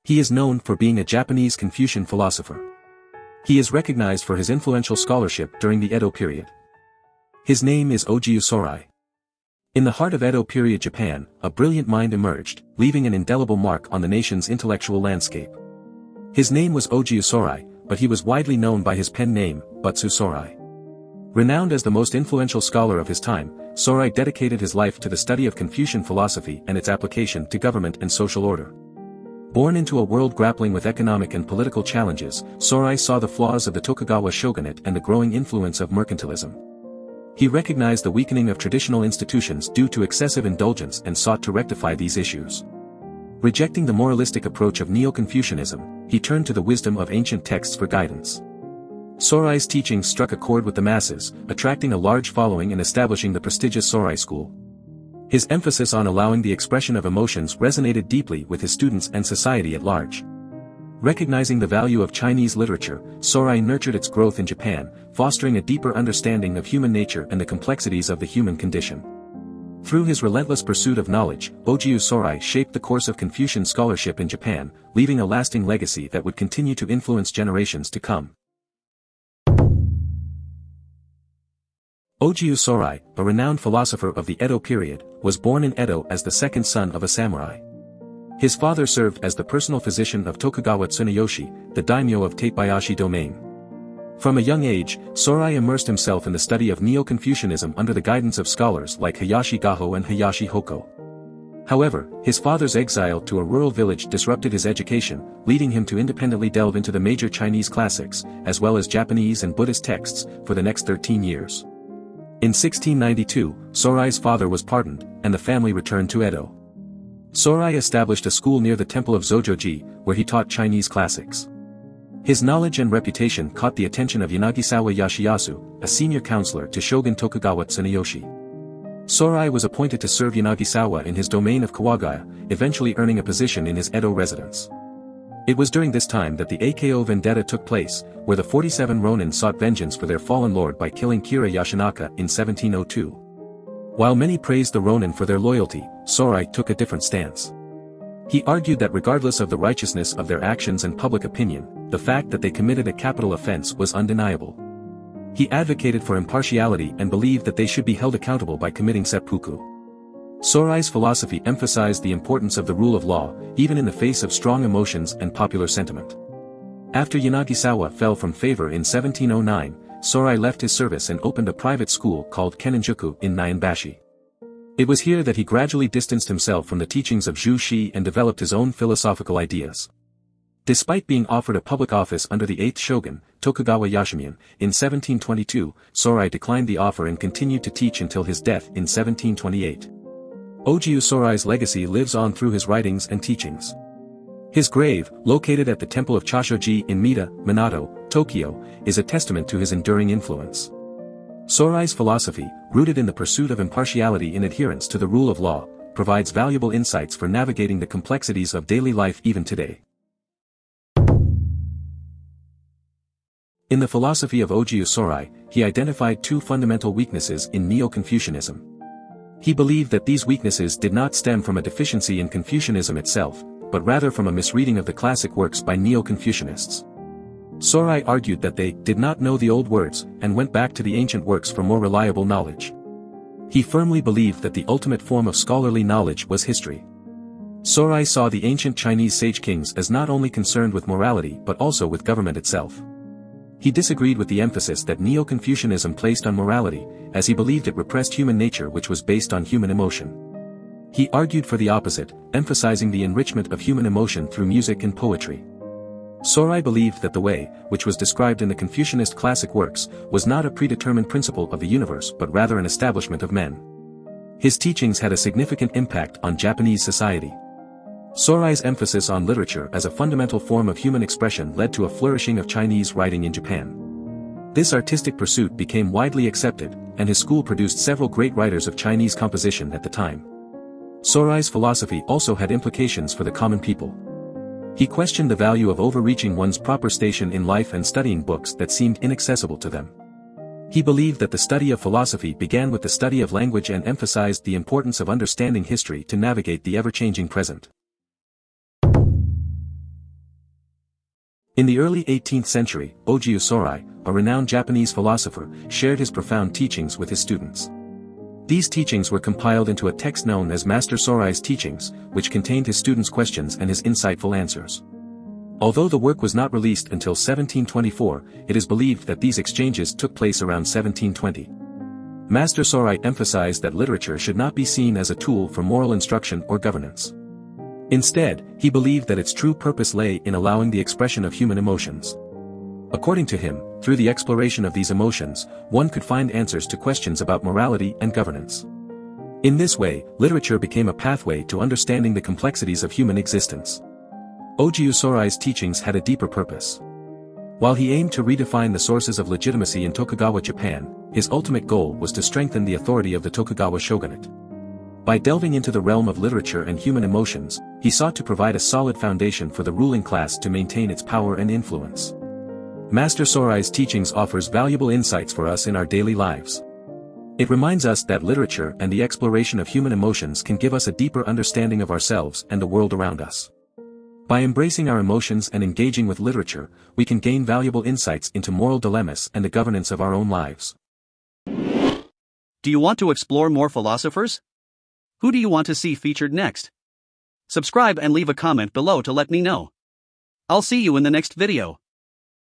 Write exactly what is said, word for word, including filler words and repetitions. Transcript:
He is known for being a Japanese Confucian philosopher. He is recognized for his influential scholarship during the Edo period. His name is Ojiu Sorai. In the heart of Edo period Japan, a brilliant mind emerged, leaving an indelible mark on the nation's intellectual landscape. His name was Ojiu Sorai, but he was widely known by his pen name, Butsu Sorai. Renowned as the most influential scholar of his time, Sorai dedicated his life to the study of Confucian philosophy and its application to government and social order. Born into a world grappling with economic and political challenges, Sorai saw the flaws of the Tokugawa shogunate and the growing influence of mercantilism. He recognized the weakening of traditional institutions due to excessive indulgence and sought to rectify these issues. Rejecting the moralistic approach of Neo-Confucianism, he turned to the wisdom of ancient texts for guidance. Sorai's teachings struck a chord with the masses, attracting a large following and establishing the prestigious Sorai School. His emphasis on allowing the expression of emotions resonated deeply with his students and society at large. Recognizing the value of Chinese literature, Sorai nurtured its growth in Japan, fostering a deeper understanding of human nature and the complexities of the human condition. Through his relentless pursuit of knowledge, Ojiu Sorai shaped the course of Confucian scholarship in Japan, leaving a lasting legacy that would continue to influence generations to come. Ojiu Sorai, a renowned philosopher of the Edo period, was born in Edo as the second son of a samurai. His father served as the personal physician of Tokugawa Tsunayoshi, the daimyo of Tatebayashi domain. From a young age, Sorai immersed himself in the study of Neo-Confucianism under the guidance of scholars like Hayashi Gaho and Hayashi Hoko. However, his father's exile to a rural village disrupted his education, leading him to independently delve into the major Chinese classics, as well as Japanese and Buddhist texts, for the next thirteen years. In sixteen ninety-two, Sorai's father was pardoned, and the family returned to Edo. Sorai established a school near the temple of Zojoji, where he taught Chinese classics. His knowledge and reputation caught the attention of Yanagisawa Yashiyasu, a senior counselor to Shogun Tokugawa Tsunayoshi. Sorai was appointed to serve Yanagisawa in his domain of Kawagaya, eventually earning a position in his Edo residence. It was during this time that the Ako vendetta took place, where the forty-seven Ronin sought vengeance for their fallen lord by killing Kira Yashinaka in seventeen oh two. While many praised the Ronin for their loyalty, Sorai took a different stance. He argued that regardless of the righteousness of their actions and public opinion, the fact that they committed a capital offense was undeniable. He advocated for impartiality and believed that they should be held accountable by committing seppuku. Sorai's philosophy emphasized the importance of the rule of law, even in the face of strong emotions and popular sentiment. After Yanagisawa fell from favor in seventeen oh nine, Sorai left his service and opened a private school called Keninjuku in Nyanbashi. It was here that he gradually distanced himself from the teachings of Zhu Xi and developed his own philosophical ideas. Despite being offered a public office under the eighth shogun, Tokugawa Yashomian, in seventeen twenty-two, Sorai declined the offer and continued to teach until his death in seventeen twenty-eight. Ojiu Sorai's legacy lives on through his writings and teachings. His grave, located at the temple of Chashoji in Mita, Minato, Tokyo, is a testament to his enduring influence. Sorai's philosophy, rooted in the pursuit of impartiality and adherence to the rule of law, provides valuable insights for navigating the complexities of daily life even today. In the philosophy of Ojiu Sorai, he identified two fundamental weaknesses in Neo-Confucianism. He believed that these weaknesses did not stem from a deficiency in Confucianism itself, but rather from a misreading of the classic works by Neo-Confucianists. Sorai argued that they did not know the old words and went back to the ancient works for more reliable knowledge. He firmly believed that the ultimate form of scholarly knowledge was history. Sorai saw the ancient Chinese sage kings as not only concerned with morality but also with government itself. He disagreed with the emphasis that Neo-Confucianism placed on morality, as he believed it repressed human nature which was based on human emotion. He argued for the opposite, emphasizing the enrichment of human emotion through music and poetry. Sorai believed that the way, which was described in the Confucianist classic works, was not a predetermined principle of the universe but rather an establishment of men. His teachings had a significant impact on Japanese society. Sorai's emphasis on literature as a fundamental form of human expression led to a flourishing of Chinese writing in Japan. This artistic pursuit became widely accepted, and his school produced several great writers of Chinese composition at the time. Sorai's philosophy also had implications for the common people. He questioned the value of overreaching one's proper station in life and studying books that seemed inaccessible to them. He believed that the study of philosophy began with the study of language and emphasized the importance of understanding history to navigate the ever-changing present. In the early eighteenth century, Ojiu Sorai, a renowned Japanese philosopher, shared his profound teachings with his students. These teachings were compiled into a text known as Master Sorai's Teachings, which contained his students' questions and his insightful answers. Although the work was not released until seventeen twenty-four, it is believed that these exchanges took place around seventeen twenty. Master Sorai emphasized that literature should not be seen as a tool for moral instruction or governance. Instead, he believed that its true purpose lay in allowing the expression of human emotions. According to him, through the exploration of these emotions, one could find answers to questions about morality and governance. In this way, literature became a pathway to understanding the complexities of human existence. Ojiu Sorai's teachings had a deeper purpose. While he aimed to redefine the sources of legitimacy in Tokugawa Japan, his ultimate goal was to strengthen the authority of the Tokugawa shogunate. By delving into the realm of literature and human emotions, he sought to provide a solid foundation for the ruling class to maintain its power and influence. Master Sorai's teachings offers valuable insights for us in our daily lives. It reminds us that literature and the exploration of human emotions can give us a deeper understanding of ourselves and the world around us. By embracing our emotions and engaging with literature, we can gain valuable insights into moral dilemmas and the governance of our own lives. Do you want to explore more philosophers? Who do you want to see featured next? Subscribe and leave a comment below to let me know. I'll see you in the next video.